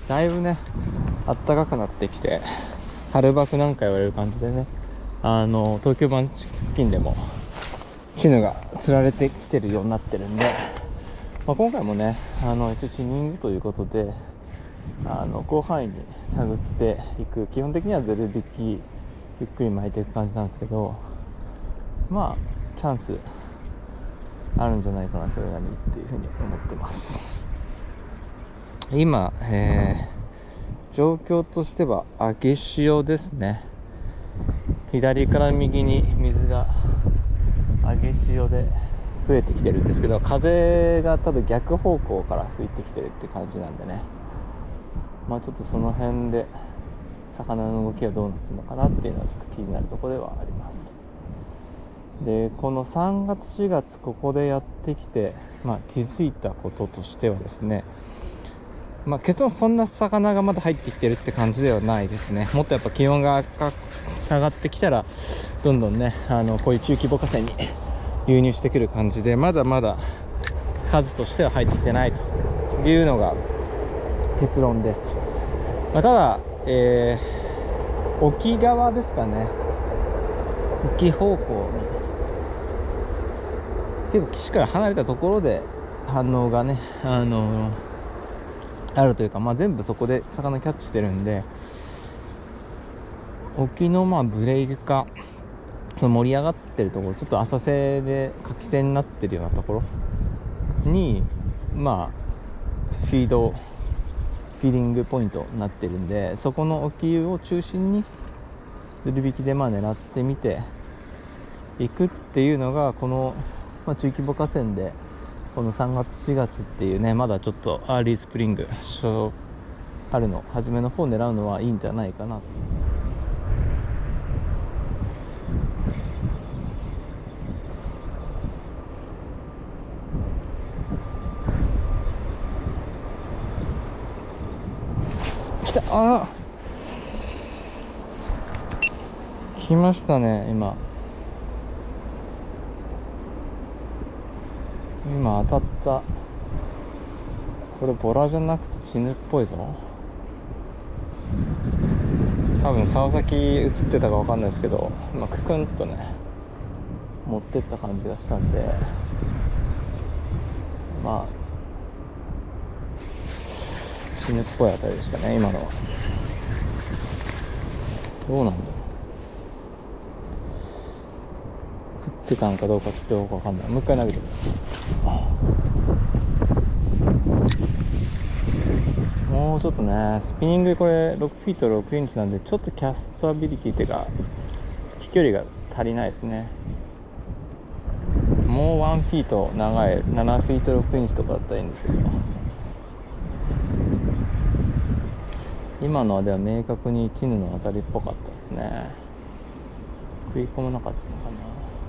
だいぶね暖かくなってきて、春バクなんか言われる感じでね、東京湾付近でもチヌが釣られてきてるようになってるんで、今回もね一応チニングということで広範囲に探っていく。基本的にはズル引きゆっくり巻いていく感じなんですけど、チャンスあるんじゃないかな、それなりにっていうふうに思ってます。今、状況としては上げ潮ですね。左から右に水が上げ潮で増えてきてるんですけど、風が多分逆方向から吹いてきてるって感じなんでね、ちょっとその辺で魚の動きはどうなってるのかなっていうのはちょっと気になるところではあります。でこの3月4月ここでやってきて、気づいたこととしてはですね、結論そんな魚がまだ入ってきてるって感じではないですね。もっとやっぱ気温が上がってきたらどんどんねこういう中規模河川に流入してくる感じで、まだまだ数としては入ってきてないというのが結論ですと。ただ、沖側ですかね、沖方向に結構岸から離れたところで反応がねあるというか、全部そこで魚キャッチしてるんで、沖のブレイクかその盛り上がってるところ、ちょっと浅瀬でかき瀬になってるようなところにフィーディングポイントになってるんで、そこの沖を中心に釣り引きで狙ってみていくっていうのが、この、中規模河川でこの3月4月っていうね、まだちょっとアーリースプリング、春の初めの方を狙うのはいいんじゃないかな。来た、来ましたね。今当たった。これボラじゃなくてチヌっぽいぞ。多分竿先映ってたか分かんないですけど、ククンとね持ってった感じがしたんで、チヌっぽいあたりでしたね今のは。どうなんだろう、食ってたんかどうかちょっとよく分かんない。もう一回投げてみる。もうちょっとね、スピニングこれ6フィート6インチなんで、ちょっとキャストアビリティっていうか飛距離が足りないですね。もう1フィート長い7フィート6インチとかだったらいいんですけど、今のでは明確にチヌの当たりっぽかったですね。食い込まなかったのかな。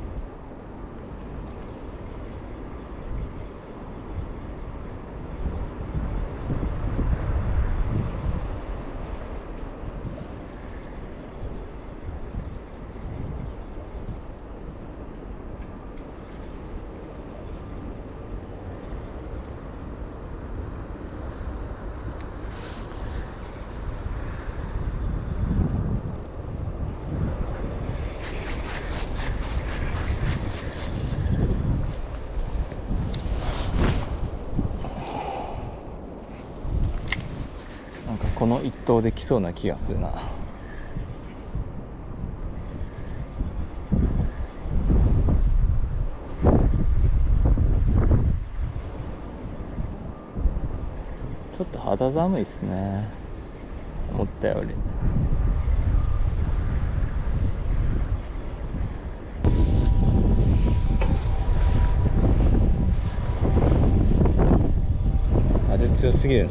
この一投できそうな気がするな。ちょっと肌寒いですね、思ったより。風強すぎるな。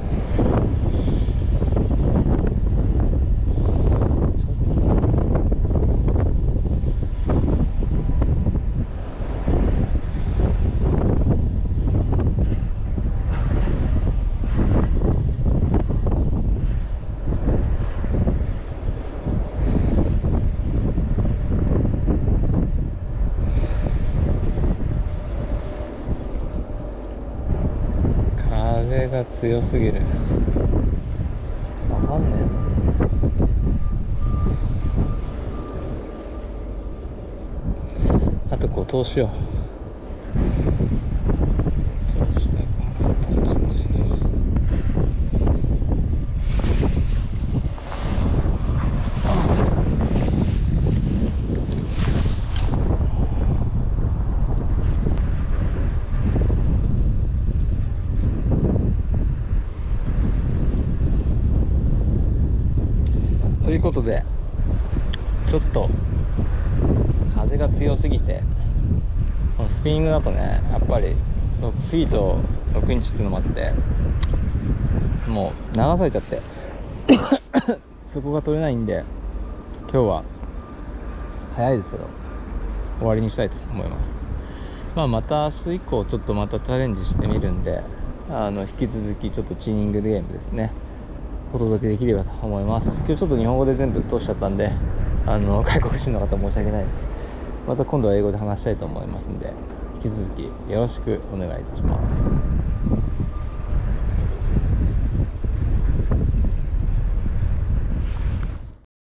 風が強すぎる。 そうしよう。そうしたいかな。ということで、ちょっと風が強すぎて、スピニングだとね、やっぱり6フィート6インチっていうのもあって、もう流されちゃってそこが取れないんで、今日は早いですけど終わりにしたいと思います。また明日以降ちょっとまたチャレンジしてみるんで、引き続きちょっとチューニングゲームですね、お届けできればと思います。今日ちょっと日本語で全部通しちゃったんで、外国人の方申し訳ないです。また今度は英語で話したいと思いますんで、引き続きよろしくお願いいたします。